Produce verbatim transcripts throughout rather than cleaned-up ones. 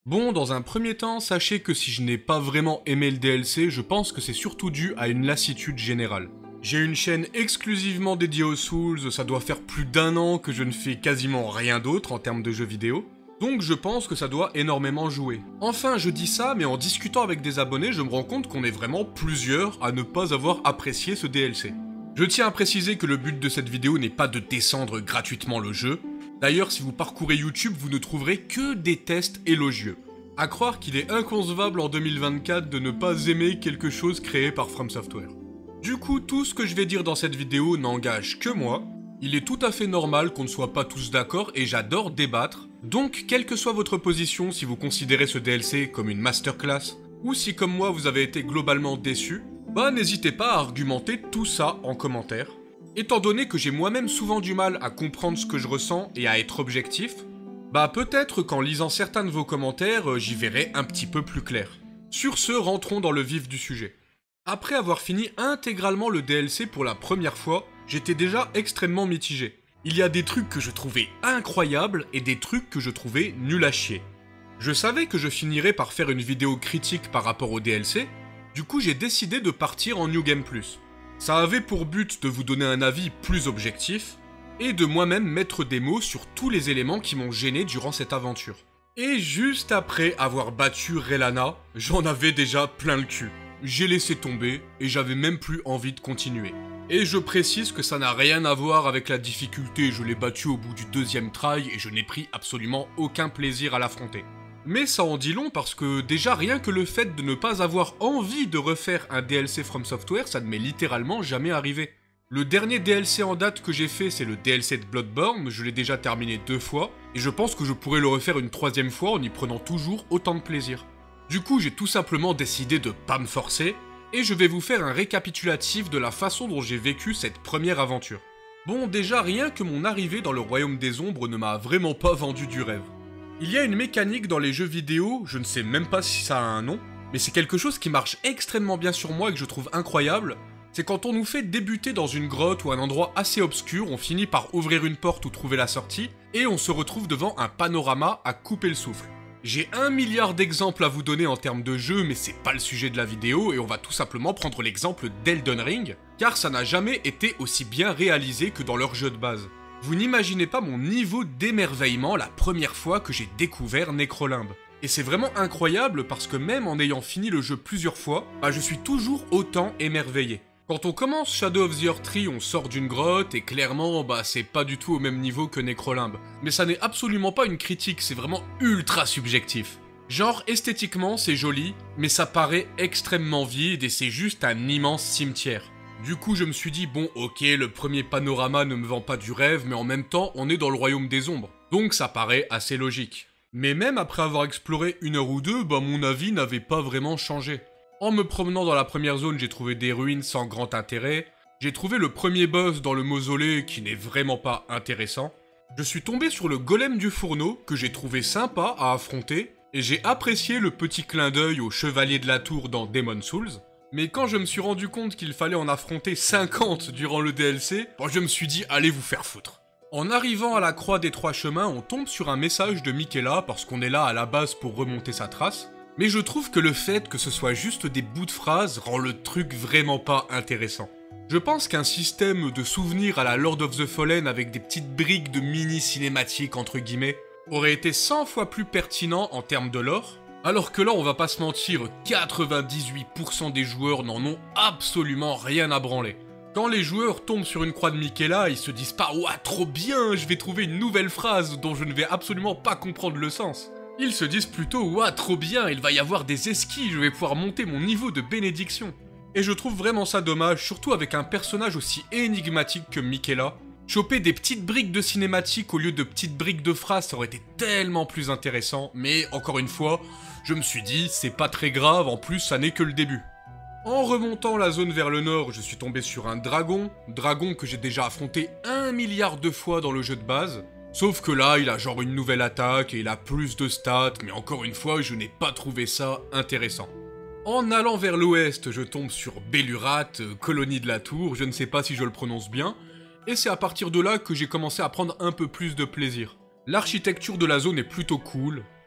Bon, dans un premier temps, sachez que si je n'ai pas vraiment aimé le D L C, je pense que c'est surtout dû à une lassitude générale. J'ai une chaîne exclusivement dédiée aux Souls, ça doit faire plus d'un an que je ne fais quasiment rien d'autre en termes de jeux vidéo, donc je pense que ça doit énormément jouer. Enfin, je dis ça, mais en discutant avec des abonnés, je me rends compte qu'on est vraiment plusieurs à ne pas avoir apprécié ce D L C. Je tiens à préciser que le but de cette vidéo n'est pas de descendre gratuitement le jeu. D'ailleurs, si vous parcourez YouTube, vous ne trouverez que des tests élogieux. À croire qu'il est inconcevable en deux mille vingt-quatre de ne pas aimer quelque chose créé par From Software. Du coup, tout ce que je vais dire dans cette vidéo n'engage que moi. Il est tout à fait normal qu'on ne soit pas tous d'accord et j'adore débattre. Donc, quelle que soit votre position, si vous considérez ce D L C comme une masterclass, ou si comme moi vous avez été globalement déçu, bah n'hésitez pas à argumenter tout ça en commentaire. Étant donné que j'ai moi-même souvent du mal à comprendre ce que je ressens et à être objectif, bah peut-être qu'en lisant certains de vos commentaires, j'y verrai un petit peu plus clair. Sur ce, rentrons dans le vif du sujet. Après avoir fini intégralement le D L C pour la première fois, j'étais déjà extrêmement mitigé. Il y a des trucs que je trouvais incroyables et des trucs que je trouvais nuls à chier. Je savais que je finirais par faire une vidéo critique par rapport au D L C, du coup j'ai décidé de partir en New Game Plus. Ça avait pour but de vous donner un avis plus objectif, et de moi-même mettre des mots sur tous les éléments qui m'ont gêné durant cette aventure. Et juste après avoir battu Relana, j'en avais déjà plein le cul. J'ai laissé tomber, et j'avais même plus envie de continuer. Et je précise que ça n'a rien à voir avec la difficulté, je l'ai battu au bout du deuxième try, et je n'ai pris absolument aucun plaisir à l'affronter. Mais ça en dit long parce que déjà rien que le fait de ne pas avoir envie de refaire un D L C From Software, ça ne m'est littéralement jamais arrivé. Le dernier D L C en date que j'ai fait, c'est le D L C de Bloodborne, je l'ai déjà terminé deux fois, et je pense que je pourrais le refaire une troisième fois en y prenant toujours autant de plaisir. Du coup, j'ai tout simplement décidé de pas me forcer, et je vais vous faire un récapitulatif de la façon dont j'ai vécu cette première aventure. Bon, déjà rien que mon arrivée dans le Royaume des Ombres ne m'a vraiment pas vendu du rêve. Il y a une mécanique dans les jeux vidéo, je ne sais même pas si ça a un nom, mais c'est quelque chose qui marche extrêmement bien sur moi et que je trouve incroyable, c'est quand on nous fait débuter dans une grotte ou un endroit assez obscur, on finit par ouvrir une porte ou trouver la sortie, et on se retrouve devant un panorama à couper le souffle. J'ai un milliard d'exemples à vous donner en termes de jeu, mais c'est pas le sujet de la vidéo, et on va tout simplement prendre l'exemple d'Elden Ring, car ça n'a jamais été aussi bien réalisé que dans leur jeu de base. Vous n'imaginez pas mon niveau d'émerveillement la première fois que j'ai découvert Necrolimbe. Et c'est vraiment incroyable parce que même en ayant fini le jeu plusieurs fois, bah je suis toujours autant émerveillé. Quand on commence Shadow of the Erdtree, on sort d'une grotte et clairement, bah c'est pas du tout au même niveau que Necrolimbe. Mais ça n'est absolument pas une critique, c'est vraiment ultra subjectif. Genre esthétiquement c'est joli, mais ça paraît extrêmement vide et c'est juste un immense cimetière. Du coup, je me suis dit, bon, ok, le premier panorama ne me vend pas du rêve, mais en même temps, on est dans le royaume des ombres. Donc ça paraît assez logique. Mais même après avoir exploré une heure ou deux, bah mon avis n'avait pas vraiment changé. En me promenant dans la première zone, j'ai trouvé des ruines sans grand intérêt. J'ai trouvé le premier boss dans le mausolée qui n'est vraiment pas intéressant. Je suis tombé sur le golem du fourneau, que j'ai trouvé sympa à affronter. Et j'ai apprécié le petit clin d'œil au chevalier de la tour dans Demon's Souls. Mais quand je me suis rendu compte qu'il fallait en affronter cinquante durant le D L C, bon, je me suis dit, allez vous faire foutre. En arrivant à la croix des trois chemins, on tombe sur un message de Miquella, parce qu'on est là à la base pour remonter sa trace. Mais je trouve que le fait que ce soit juste des bouts de phrases rend le truc vraiment pas intéressant. Je pense qu'un système de souvenirs à la Lord of the Fallen avec des petites briques de mini-cinématiques entre guillemets, aurait été cent fois plus pertinent en termes de lore. Alors que là, on va pas se mentir, quatre-vingt-dix-huit pour cent des joueurs n'en ont absolument rien à branler. Quand les joueurs tombent sur une croix de Miquella, ils se disent pas « Ouah, trop bien, je vais trouver une nouvelle phrase dont je ne vais absolument pas comprendre le sens ». Ils se disent plutôt « Ouah, trop bien, il va y avoir des esquis, je vais pouvoir monter mon niveau de bénédiction ». Et je trouve vraiment ça dommage, surtout avec un personnage aussi énigmatique que Miquella. Choper des petites briques de cinématique au lieu de petites briques de phrases, ça aurait été tellement plus intéressant, mais encore une fois, je me suis dit, c'est pas très grave, en plus ça n'est que le début. En remontant la zone vers le nord, je suis tombé sur un dragon, dragon que j'ai déjà affronté un milliard de fois dans le jeu de base, sauf que là, il a genre une nouvelle attaque et il a plus de stats, mais encore une fois, je n'ai pas trouvé ça intéressant. En allant vers l'ouest, je tombe sur Bellurat, colonie de la tour, je ne sais pas si je le prononce bien, et c'est à partir de là que j'ai commencé à prendre un peu plus de plaisir. L'architecture de la zone est plutôt cool,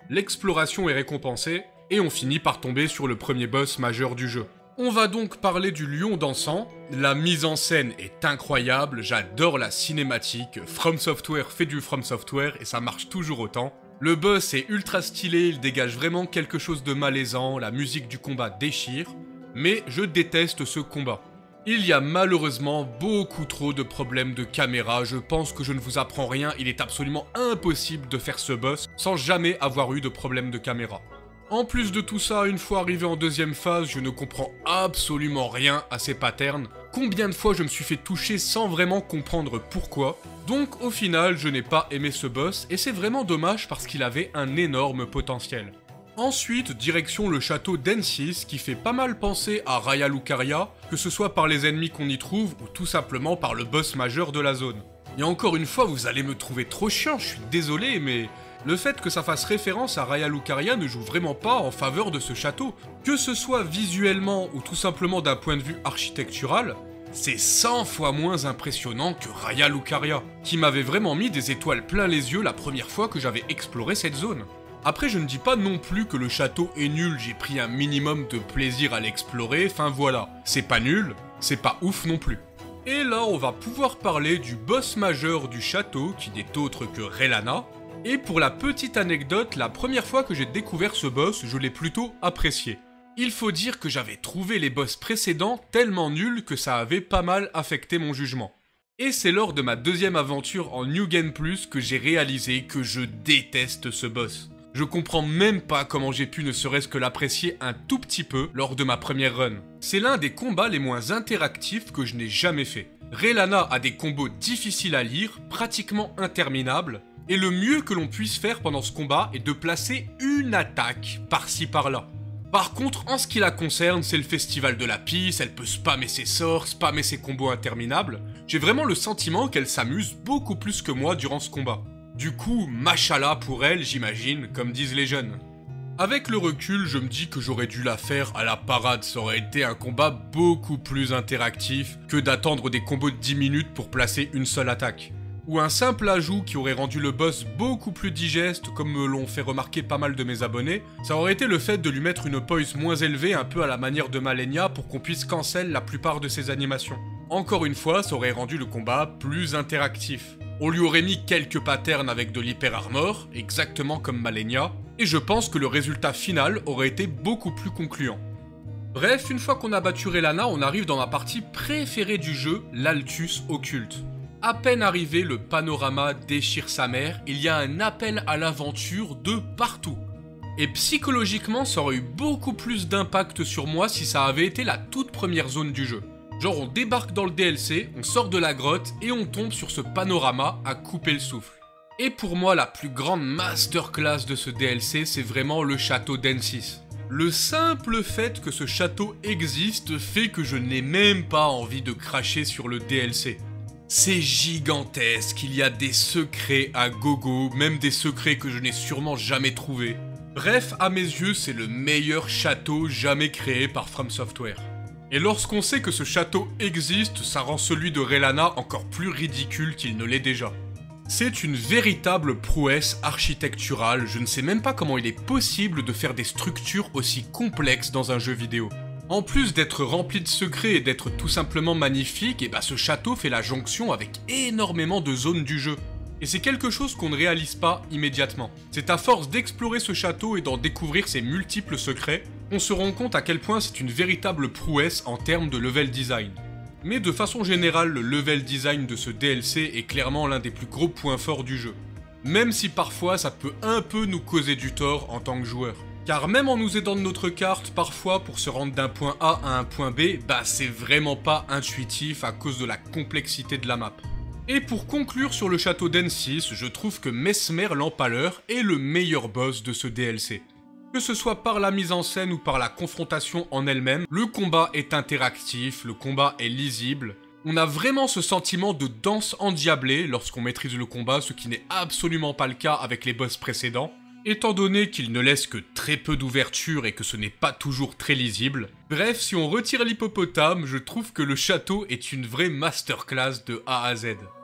l'exploration est récompensée, et on finit par tomber sur le premier boss majeur du jeu. On va donc parler du lion dansant. La mise en scène est incroyable, j'adore la cinématique, From Software fait du From Software et ça marche toujours autant. Le boss est ultra stylé, il dégage vraiment quelque chose de malaisant, la musique du combat déchire, mais je déteste ce combat. Il y a malheureusement beaucoup trop de problèmes de caméra, je pense que je ne vous apprends rien, il est absolument impossible de faire ce boss sans jamais avoir eu de problème de caméra. En plus de tout ça, une fois arrivé en deuxième phase, je ne comprends absolument rien à ces patterns. Combien de fois je me suis fait toucher sans vraiment comprendre pourquoi. Donc au final, je n'ai pas aimé ce boss, et c'est vraiment dommage parce qu'il avait un énorme potentiel. Ensuite, direction le château d'Ensis, qui fait pas mal penser à Raya Lucaria, que ce soit par les ennemis qu'on y trouve, ou tout simplement par le boss majeur de la zone. Et encore une fois, vous allez me trouver trop chiant, je suis désolé, mais... le fait que ça fasse référence à Raya Lucaria ne joue vraiment pas en faveur de ce château. Que ce soit visuellement ou tout simplement d'un point de vue architectural, c'est cent fois moins impressionnant que Raya Lucaria, qui m'avait vraiment mis des étoiles plein les yeux la première fois que j'avais exploré cette zone. Après, je ne dis pas non plus que le château est nul, j'ai pris un minimum de plaisir à l'explorer, enfin voilà. C'est pas nul, c'est pas ouf non plus. Et là, on va pouvoir parler du boss majeur du château, qui n'est autre que Relana. Et pour la petite anecdote, la première fois que j'ai découvert ce boss, je l'ai plutôt apprécié. Il faut dire que j'avais trouvé les boss précédents tellement nuls que ça avait pas mal affecté mon jugement. Et c'est lors de ma deuxième aventure en New Game Plus que j'ai réalisé que je déteste ce boss. Je comprends même pas comment j'ai pu ne serait-ce que l'apprécier un tout petit peu lors de ma première run. C'est l'un des combats les moins interactifs que je n'ai jamais fait. Relana a des combos difficiles à lire, pratiquement interminables, et le mieux que l'on puisse faire pendant ce combat est de placer une attaque par-ci par-là. Par contre, en ce qui la concerne, c'est le festival de la pisse, elle peut spammer ses sorts, spammer ses combos interminables. J'ai vraiment le sentiment qu'elle s'amuse beaucoup plus que moi durant ce combat. Du coup, machallah pour elle, j'imagine, comme disent les jeunes. Avec le recul, je me dis que j'aurais dû la faire à la parade, ça aurait été un combat beaucoup plus interactif que d'attendre des combos de dix minutes pour placer une seule attaque. Ou un simple ajout qui aurait rendu le boss beaucoup plus digeste, comme me l'ont fait remarquer pas mal de mes abonnés, ça aurait été le fait de lui mettre une poise moins élevée, un peu à la manière de Malenia, pour qu'on puisse cancel la plupart de ses animations. Encore une fois, ça aurait rendu le combat plus interactif. On lui aurait mis quelques patterns avec de l'hyper armor, exactement comme Malenia, et je pense que le résultat final aurait été beaucoup plus concluant. Bref, une fois qu'on a battu Relana, on arrive dans ma partie préférée du jeu, l'Altus Occulte. À peine arrivé, le panorama déchire sa mère, il y a un appel à l'aventure de partout. Et psychologiquement, ça aurait eu beaucoup plus d'impact sur moi si ça avait été la toute première zone du jeu. Genre on débarque dans le D L C, on sort de la grotte et on tombe sur ce panorama à couper le souffle. Et pour moi, la plus grande masterclass de ce D L C, c'est vraiment le château d'Ensis. Le simple fait que ce château existe fait que je n'ai même pas envie de cracher sur le D L C. C'est gigantesque, il y a des secrets à gogo, même des secrets que je n'ai sûrement jamais trouvés. Bref, à mes yeux, c'est le meilleur château jamais créé par From Software. Et lorsqu'on sait que ce château existe, ça rend celui de Relana encore plus ridicule qu'il ne l'est déjà. C'est une véritable prouesse architecturale, je ne sais même pas comment il est possible de faire des structures aussi complexes dans un jeu vidéo. En plus d'être rempli de secrets et d'être tout simplement magnifique, et bah ce château fait la jonction avec énormément de zones du jeu. Et c'est quelque chose qu'on ne réalise pas immédiatement. C'est à force d'explorer ce château et d'en découvrir ses multiples secrets, on se rend compte à quel point c'est une véritable prouesse en termes de level design. Mais de façon générale, le level design de ce D L C est clairement l'un des plus gros points forts du jeu. Même si parfois ça peut un peu nous causer du tort en tant que joueur. Car même en nous aidant de notre carte, parfois pour se rendre d'un point A à un point B, bah c'est vraiment pas intuitif à cause de la complexité de la map. Et pour conclure sur le château d'Ensis, je trouve que Mesmer l'Empaleur est le meilleur boss de ce D L C. Que ce soit par la mise en scène ou par la confrontation en elle-même, le combat est interactif, le combat est lisible. On a vraiment ce sentiment de danse endiablée lorsqu'on maîtrise le combat, ce qui n'est absolument pas le cas avec les boss précédents. Étant donné qu'il ne laisse que très peu d'ouverture et que ce n'est pas toujours très lisible. Bref, si on retire l'hippopotame, je trouve que le château est une vraie masterclass de A à Z.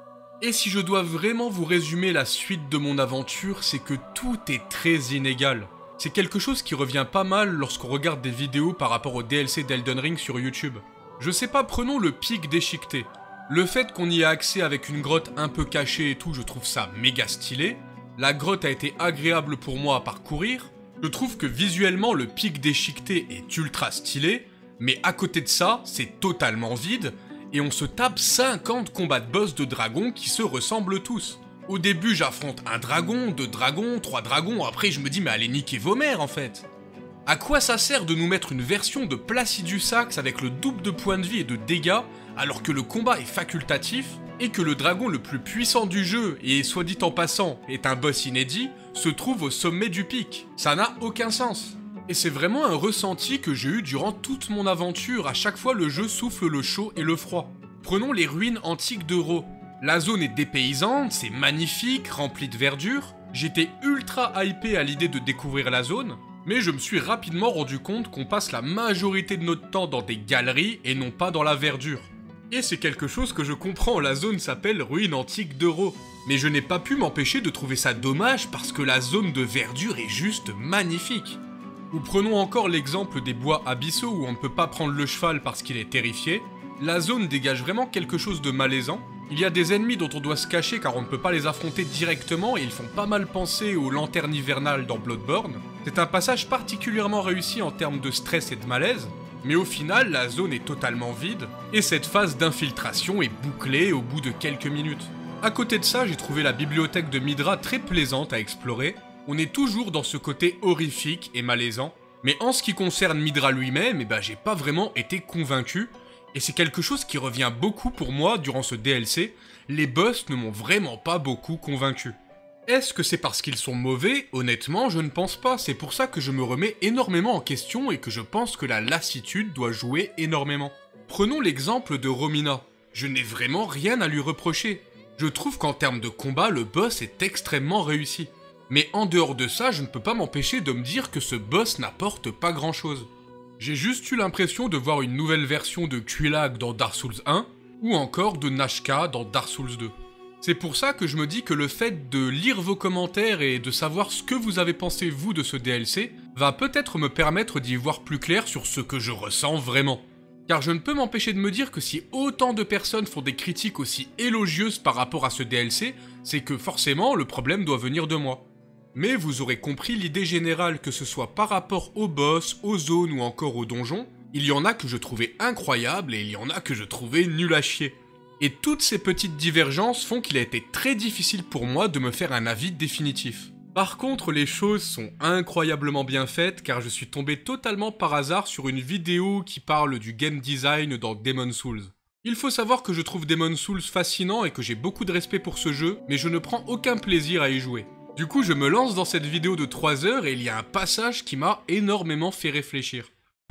Et si je dois vraiment vous résumer la suite de mon aventure, c'est que tout est très inégal. C'est quelque chose qui revient pas mal lorsqu'on regarde des vidéos par rapport au D L C d'Elden Ring sur YouTube. Je sais pas, prenons le pic déchiqueté. Le fait qu'on y ait accès avec une grotte un peu cachée et tout, je trouve ça méga stylé. La grotte a été agréable pour moi à parcourir. Je trouve que visuellement le pic déchiqueté est ultra stylé, mais à côté de ça, c'est totalement vide, et on se tape cinquante combats de boss de dragons qui se ressemblent tous. Au début j'affronte un dragon, deux dragons, trois dragons, après je me dis mais allez niquer vos mères en fait. À quoi ça sert de nous mettre une version de Placidus Axe avec le double de points de vie et de dégâts, alors que le combat est facultatif, et que le dragon le plus puissant du jeu, et soit dit en passant, est un boss inédit, se trouve au sommet du pic. Ça n'a aucun sens. Et c'est vraiment un ressenti que j'ai eu durant toute mon aventure, à chaque fois le jeu souffle le chaud et le froid. Prenons les ruines antiques d'Euro. La zone est dépaysante, c'est magnifique, rempli de verdure. J'étais ultra hypé à l'idée de découvrir la zone, mais je me suis rapidement rendu compte qu'on passe la majorité de notre temps dans des galeries et non pas dans la verdure. Et c'est quelque chose que je comprends, la zone s'appelle Ruines Antiques d'Euro. Mais je n'ai pas pu m'empêcher de trouver ça dommage parce que la zone de verdure est juste magnifique. Ou prenons encore l'exemple des bois abyssaux où on ne peut pas prendre le cheval parce qu'il est terrifié. La zone dégage vraiment quelque chose de malaisant. Il y a des ennemis dont on doit se cacher car on ne peut pas les affronter directement et ils font pas mal penser aux lanternes hivernales dans Bloodborne. C'est un passage particulièrement réussi en termes de stress et de malaise. Mais au final, la zone est totalement vide, et cette phase d'infiltration est bouclée au bout de quelques minutes. À côté de ça, j'ai trouvé la bibliothèque de Midra très plaisante à explorer. On est toujours dans ce côté horrifique et malaisant, mais en ce qui concerne Midra lui-même, eh ben, j'ai pas vraiment été convaincu, et c'est quelque chose qui revient beaucoup pour moi durant ce D L C, les boss ne m'ont vraiment pas beaucoup convaincu. Est-ce que c'est parce qu'ils sont mauvais? Honnêtement, je ne pense pas. C'est pour ça que je me remets énormément en question et que je pense que la lassitude doit jouer énormément. Prenons l'exemple de Romina. Je n'ai vraiment rien à lui reprocher. Je trouve qu'en termes de combat, le boss est extrêmement réussi. Mais en dehors de ça, je ne peux pas m'empêcher de me dire que ce boss n'apporte pas grand-chose. J'ai juste eu l'impression de voir une nouvelle version de Quelaag dans Dark Souls un, ou encore de Nashka dans Dark Souls deux. C'est pour ça que je me dis que le fait de lire vos commentaires et de savoir ce que vous avez pensé vous de ce D L C va peut-être me permettre d'y voir plus clair sur ce que je ressens vraiment. Car je ne peux m'empêcher de me dire que si autant de personnes font des critiques aussi élogieuses par rapport à ce D L C, c'est que forcément le problème doit venir de moi. Mais vous aurez compris l'idée générale, que ce soit par rapport aux boss, aux zones ou encore aux donjons, il y en a que je trouvais incroyables et il y en a que je trouvais nul à chier. Et toutes ces petites divergences font qu'il a été très difficile pour moi de me faire un avis définitif. Par contre, les choses sont incroyablement bien faites car je suis tombé totalement par hasard sur une vidéo qui parle du game design dans Demon's Souls. Il faut savoir que je trouve Demon's Souls fascinant et que j'ai beaucoup de respect pour ce jeu, mais je ne prends aucun plaisir à y jouer. Du coup, je me lance dans cette vidéo de trois heures et il y a un passage qui m'a énormément fait réfléchir.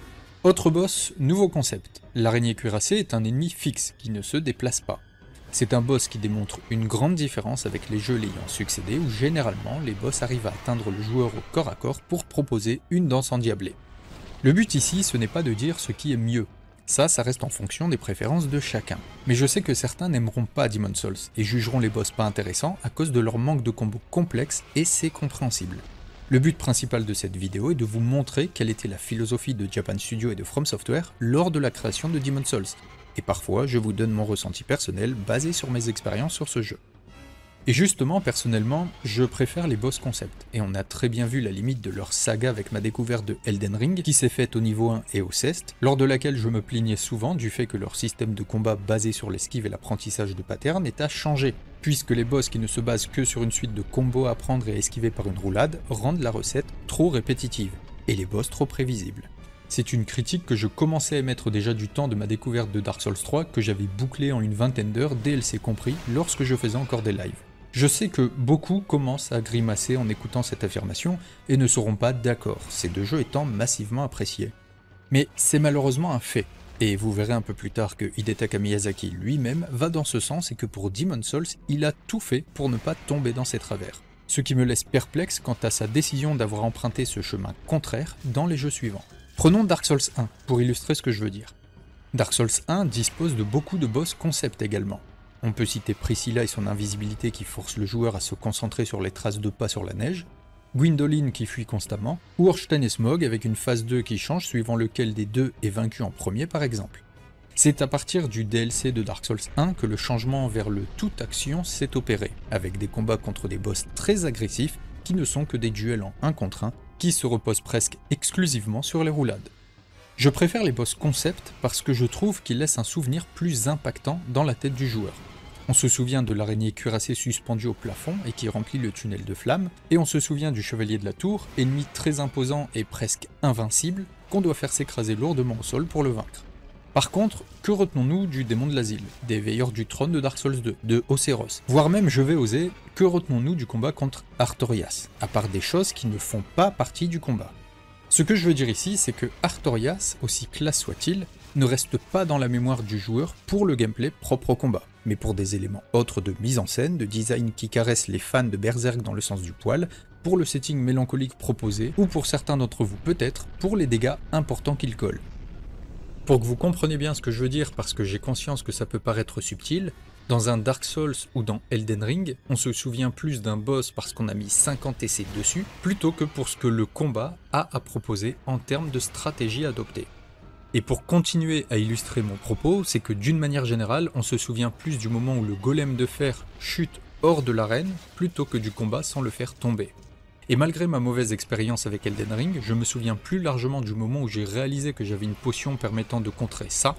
Autre boss, nouveau concept. L'araignée cuirassée est un ennemi fixe, qui ne se déplace pas. C'est un boss qui démontre une grande différence avec les jeux l'ayant succédé, où généralement les boss arrivent à atteindre le joueur au corps à corps pour proposer une danse endiablée. Le but ici, ce n'est pas de dire ce qui est mieux. Ça, ça reste en fonction des préférences de chacun. Mais je sais que certains n'aimeront pas Demon's Souls, et jugeront les boss pas intéressants à cause de leur manque de combos complexes, et c'est compréhensible. Le but principal de cette vidéo est de vous montrer quelle était la philosophie de Japan Studio et de From Software lors de la création de Demon's Souls, et parfois je vous donne mon ressenti personnel basé sur mes expériences sur ce jeu. Et justement, personnellement, je préfère les boss concept, et on a très bien vu la limite de leur saga avec ma découverte de Elden Ring, qui s'est faite au niveau un et au Cest, lors de laquelle je me plaignais souvent du fait que leur système de combat basé sur l'esquive et l'apprentissage de patterns est à changer, puisque les boss qui ne se basent que sur une suite de combos à prendre et à esquiver par une roulade rendent la recette trop répétitive, et les boss trop prévisibles. C'est une critique que je commençais à émettre déjà du temps de ma découverte de Dark Souls trois, que j'avais bouclé en une vingtaine d'heures, D L C compris, lorsque je faisais encore des lives. Je sais que beaucoup commencent à grimacer en écoutant cette affirmation et ne seront pas d'accord, ces deux jeux étant massivement appréciés. Mais c'est malheureusement un fait, et vous verrez un peu plus tard que Hidetaka Miyazaki lui-même va dans ce sens et que pour Demon's Souls, il a tout fait pour ne pas tomber dans ses travers. Ce qui me laisse perplexe quant à sa décision d'avoir emprunté ce chemin contraire dans les jeux suivants. Prenons Dark Souls un pour illustrer ce que je veux dire. Dark Souls un dispose de beaucoup de boss concept également. On peut citer Priscilla et son invisibilité qui force le joueur à se concentrer sur les traces de pas sur la neige, Gwyndolin qui fuit constamment, ou Ornstein et Smaug avec une phase deux qui change suivant lequel des deux est vaincu en premier par exemple. C'est à partir du D L C de Dark Souls un que le changement vers le tout action s'est opéré, avec des combats contre des boss très agressifs qui ne sont que des duels en un contre un qui se reposent presque exclusivement sur les roulades. Je préfère les boss concept parce que je trouve qu'ils laissent un souvenir plus impactant dans la tête du joueur. On se souvient de l'araignée cuirassée suspendue au plafond et qui remplit le tunnel de flammes, et on se souvient du chevalier de la tour, ennemi très imposant et presque invincible, qu'on doit faire s'écraser lourdement au sol pour le vaincre. Par contre, que retenons-nous du démon de l'asile, des veilleurs du trône de Dark Souls deux, de Océros, voire même, je vais oser, que retenons-nous du combat contre Artorias, à part des choses qui ne font pas partie du combat. Ce que je veux dire ici, c'est que Artorias, aussi classe soit-il, ne reste pas dans la mémoire du joueur pour le gameplay propre au combat, mais pour des éléments autres de mise en scène, de design qui caressent les fans de Berserk dans le sens du poil, pour le setting mélancolique proposé, ou pour certains d'entre vous peut-être, pour les dégâts importants qu'il colle. Pour que vous compreniez bien ce que je veux dire, parce que j'ai conscience que ça peut paraître subtil, dans un Dark Souls ou dans Elden Ring, on se souvient plus d'un boss parce qu'on a mis cinquante essais dessus, plutôt que pour ce que le combat a à proposer en termes de stratégie adoptée. Et pour continuer à illustrer mon propos, c'est que d'une manière générale, on se souvient plus du moment où le golem de fer chute hors de l'arène, plutôt que du combat sans le faire tomber. Et malgré ma mauvaise expérience avec Elden Ring, je me souviens plus largement du moment où j'ai réalisé que j'avais une potion permettant de contrer ça,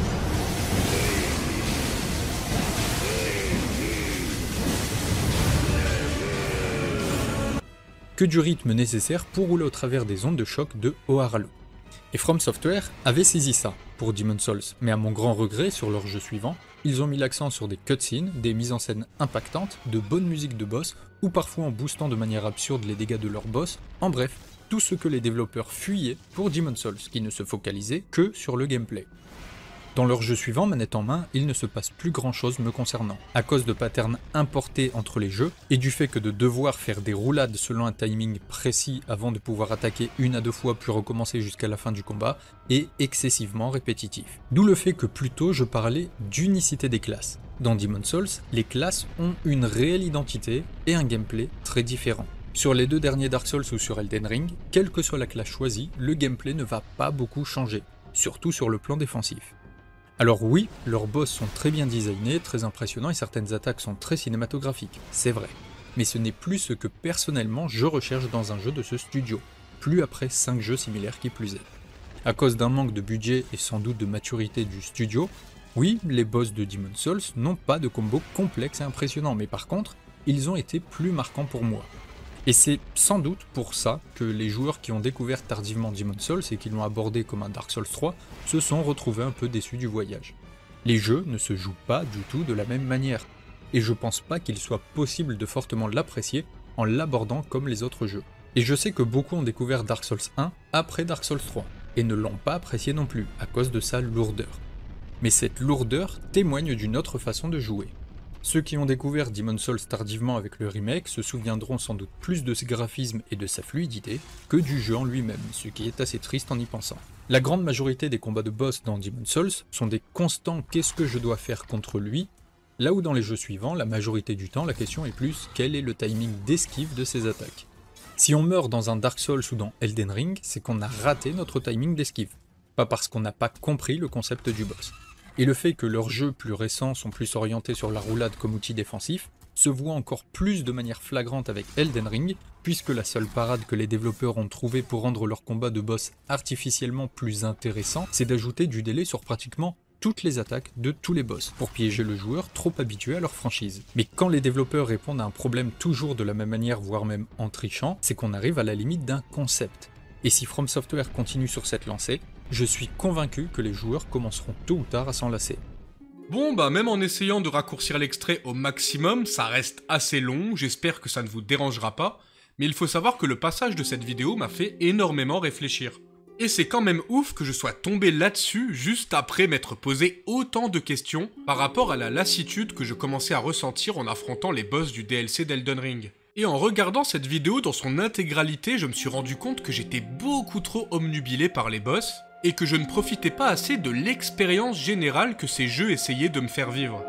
que du rythme nécessaire pour rouler au travers des ondes de choc de Oharalo. Et From Software avait saisi ça pour Demon's Souls, mais à mon grand regret, sur leur jeu suivant, ils ont mis l'accent sur des cutscenes, des mises en scène impactantes, de bonnes musiques de boss, ou parfois en boostant de manière absurde les dégâts de leurs boss, en bref, tout ce que les développeurs fuyaient pour Demon's Souls, qui ne se focalisait que sur le gameplay. Dans leur jeu suivant, manette en main, il ne se passe plus grand chose me concernant, à cause de patterns importés entre les jeux, et du fait que de devoir faire des roulades selon un timing précis avant de pouvoir attaquer une à deux fois puis recommencer jusqu'à la fin du combat, est excessivement répétitif. D'où le fait que plus tôt je parlais d'unicité des classes. Dans Demon's Souls, les classes ont une réelle identité et un gameplay très différent. Sur les deux derniers Dark Souls ou sur Elden Ring, quelle que soit la classe choisie, le gameplay ne va pas beaucoup changer, surtout sur le plan défensif. Alors oui, leurs boss sont très bien designés, très impressionnants et certaines attaques sont très cinématographiques, c'est vrai. Mais ce n'est plus ce que personnellement je recherche dans un jeu de ce studio, plus après cinq jeux similaires qui plus est. À cause d'un manque de budget et sans doute de maturité du studio, oui, les boss de Demon's Souls n'ont pas de combo complexe et impressionnant, mais par contre, ils ont été plus marquants pour moi. Et c'est sans doute pour ça que les joueurs qui ont découvert tardivement Demon's Souls et qui l'ont abordé comme un Dark Souls trois se sont retrouvés un peu déçus du voyage. Les jeux ne se jouent pas du tout de la même manière, et je pense pas qu'il soit possible de fortement l'apprécier en l'abordant comme les autres jeux. Et je sais que beaucoup ont découvert Dark Souls un après Dark Souls trois, et ne l'ont pas apprécié non plus, à cause de sa lourdeur. Mais cette lourdeur témoigne d'une autre façon de jouer. Ceux qui ont découvert Demon's Souls tardivement avec le remake se souviendront sans doute plus de ses graphismes et de sa fluidité que du jeu en lui-même, ce qui est assez triste en y pensant. La grande majorité des combats de boss dans Demon's Souls sont des constants « qu'est-ce que je dois faire contre lui ?», là où dans les jeux suivants, la majorité du temps, la question est plus « quel est le timing d'esquive de ses attaques ?» Si on meurt dans un Dark Souls ou dans Elden Ring, c'est qu'on a raté notre timing d'esquive, pas parce qu'on n'a pas compris le concept du boss. Et le fait que leurs jeux plus récents sont plus orientés sur la roulade comme outil défensif se voit encore plus de manière flagrante avec Elden Ring, puisque la seule parade que les développeurs ont trouvé pour rendre leur combat de boss artificiellement plus intéressant, c'est d'ajouter du délai sur pratiquement toutes les attaques de tous les boss, pour piéger le joueur trop habitué à leur franchise. Mais quand les développeurs répondent à un problème toujours de la même manière, voire même en trichant, c'est qu'on arrive à la limite d'un concept. Et si From Software continue sur cette lancée, je suis convaincu que les joueurs commenceront tôt ou tard à s'en lasser. Bon bah même en essayant de raccourcir l'extrait au maximum, ça reste assez long, j'espère que ça ne vous dérangera pas, mais il faut savoir que le passage de cette vidéo m'a fait énormément réfléchir. Et c'est quand même ouf que je sois tombé là-dessus juste après m'être posé autant de questions par rapport à la lassitude que je commençais à ressentir en affrontant les boss du D L C d'Elden Ring. Et en regardant cette vidéo dans son intégralité, je me suis rendu compte que j'étais beaucoup trop omnubilé par les boss, et que je ne profitais pas assez de l'expérience générale que ces jeux essayaient de me faire vivre.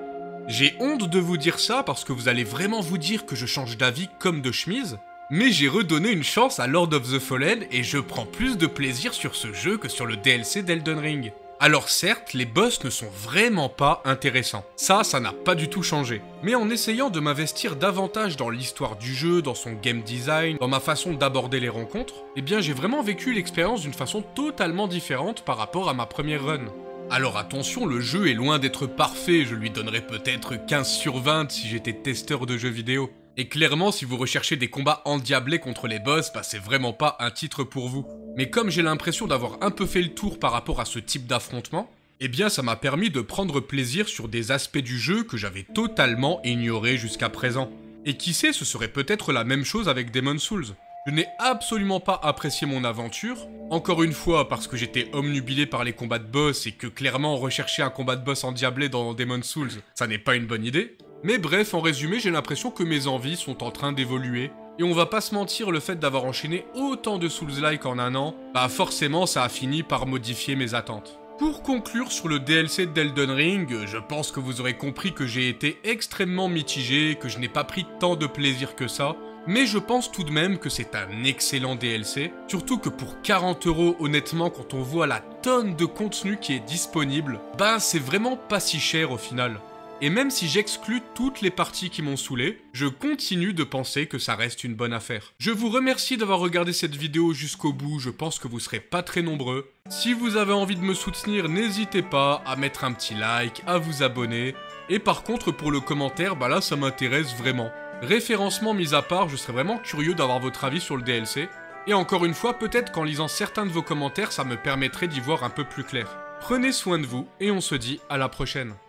J'ai honte de vous dire ça parce que vous allez vraiment vous dire que je change d'avis comme de chemise, mais j'ai redonné une chance à Lord of the Fallen et je prends plus de plaisir sur ce jeu que sur le D L C d'Elden Ring. Alors certes, les boss ne sont vraiment pas intéressants. Ça, ça n'a pas du tout changé. Mais en essayant de m'investir davantage dans l'histoire du jeu, dans son game design, dans ma façon d'aborder les rencontres, eh bien j'ai vraiment vécu l'expérience d'une façon totalement différente par rapport à ma première run. Alors attention, le jeu est loin d'être parfait, je lui donnerais peut-être quinze sur vingt si j'étais testeur de jeux vidéo. Et clairement, si vous recherchez des combats endiablés contre les boss, bah c'est vraiment pas un titre pour vous. Mais comme j'ai l'impression d'avoir un peu fait le tour par rapport à ce type d'affrontement, eh bien ça m'a permis de prendre plaisir sur des aspects du jeu que j'avais totalement ignorés jusqu'à présent. Et qui sait, ce serait peut-être la même chose avec Demon's Souls. Je n'ai absolument pas apprécié mon aventure, encore une fois parce que j'étais omnubilé par les combats de boss et que clairement rechercher un combat de boss endiablé dans Demon's Souls, ça n'est pas une bonne idée. Mais bref, en résumé, j'ai l'impression que mes envies sont en train d'évoluer, et on va pas se mentir, le fait d'avoir enchaîné autant de Souls-like en un an, bah forcément ça a fini par modifier mes attentes. Pour conclure sur le D L C d'Elden Ring, je pense que vous aurez compris que j'ai été extrêmement mitigé, que je n'ai pas pris tant de plaisir que ça, mais je pense tout de même que c'est un excellent D L C, surtout que pour quarante euros, honnêtement, quand on voit la tonne de contenu qui est disponible, bah c'est vraiment pas si cher au final. Et même si j'exclus toutes les parties qui m'ont saoulé, je continue de penser que ça reste une bonne affaire. Je vous remercie d'avoir regardé cette vidéo jusqu'au bout, je pense que vous serez pas très nombreux. Si vous avez envie de me soutenir, n'hésitez pas à mettre un petit like, à vous abonner. Et par contre, pour le commentaire, bah là ça m'intéresse vraiment. Référencement mis à part, je serais vraiment curieux d'avoir votre avis sur le D L C. Et encore une fois, peut-être qu'en lisant certains de vos commentaires, ça me permettrait d'y voir un peu plus clair. Prenez soin de vous, et on se dit à la prochaine.